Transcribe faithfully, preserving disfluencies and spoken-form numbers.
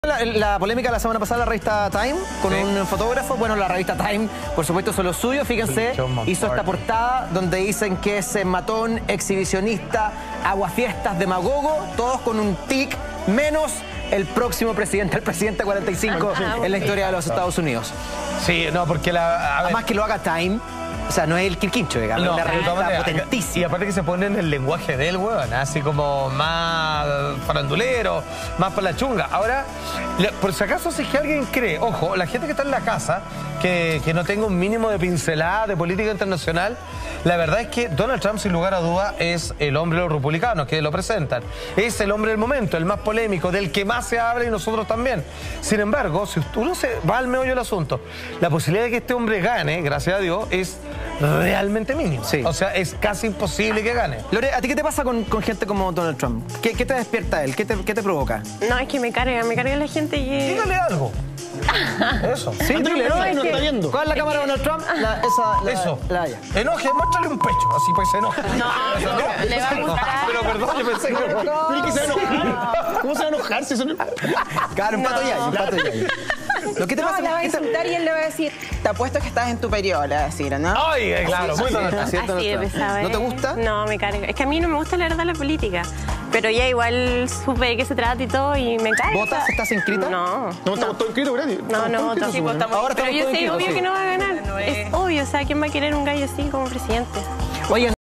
La, la polémica de la semana pasada, la revista Time, con sí. un fotógrafo. Bueno, la revista Time, por supuesto, son los suyos. Fíjense, hizo esta portada donde dicen que es matón, exhibicionista, aguafiestas, demagogo, todos con un tic, menos el próximo presidente, el presidente cuarenta y cinco ah, en la historia de los Estados Unidos. Sí, no, porque la... Además que lo haga Time. O sea, no es el Quirquincho, digamos, no, es una revista potentísima. Y aparte que se pone en el lenguaje del weón, así como más farandulero, más para la chunga. Ahora, por si acaso, si es que alguien cree, ojo, la gente que está en la casa, que, que no tenga un mínimo de pincelada de política internacional, la verdad es que Donald Trump, sin lugar a duda, es el hombre de los republicanos que lo presentan. Es el hombre del momento, el más polémico, del que más se habla y nosotros también. Sin embargo, si uno se va al meollo del asunto, la posibilidad de que este hombre gane, gracias a Dios, es realmente mínimo. Sí. O sea, es casi imposible que gane. Lore, ¿a ti qué te pasa con, con gente como Donald Trump? ¿Qué, qué te despierta él? ¿Qué te, qué te provoca? No, es que me carga, me carga la gente que... Dígale algo. Eso. Sí, dile, no, no, no está viendo. ¿Cuál es la cámara de Donald Trump? La, esa, la, Eso. La, la, enoje, muéstrale un pecho, así pues se enoja. No, Eso, no, le va a gustar. Pero perdón, yo pensé que... ¿Pero qué se va a enojar? ¿Cómo se va a enojar si eso no... Claro, un pato y ahí, un pato y ahí. Lo que te no, pasa, la va a insultar y él le va a decir, te apuesto que estás en tu periodo, le va a decir, ¿no? Ay, claro, muy bien. Así de pesado. ¿No te gusta? No, me carga. Es que a mí no me gusta la verdad la política. Pero ya igual supe de qué se trata y todo y me carga. ¿Votas? ¿Estás inscrita? No. ¿No estamos todos inscritos, Brady? No, no voto. Sí, pues, estamos... Ahora Pero estamos yo todos sé inscritos, obvio sí. que no va a ganar. Es obvio, o sea, ¿quién va a querer un gallo así como presidente? Oye,